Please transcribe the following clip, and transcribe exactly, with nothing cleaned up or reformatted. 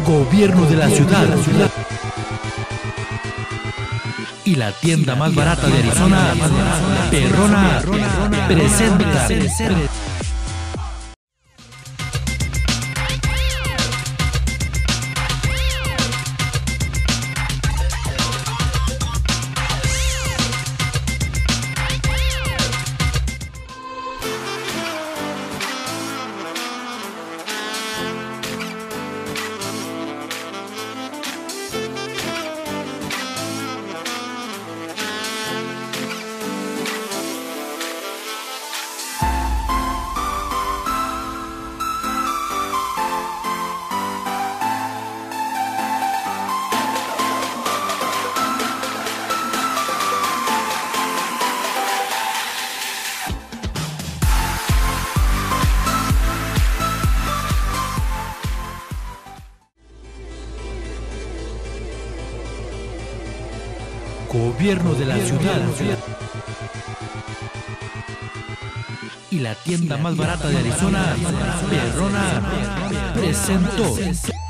Gobierno de la ciudad y la tienda más barata de Arizona, Perrona, presenta. Gobierno de la ciudad y la tienda más barata de Arizona, Perrona, presentó.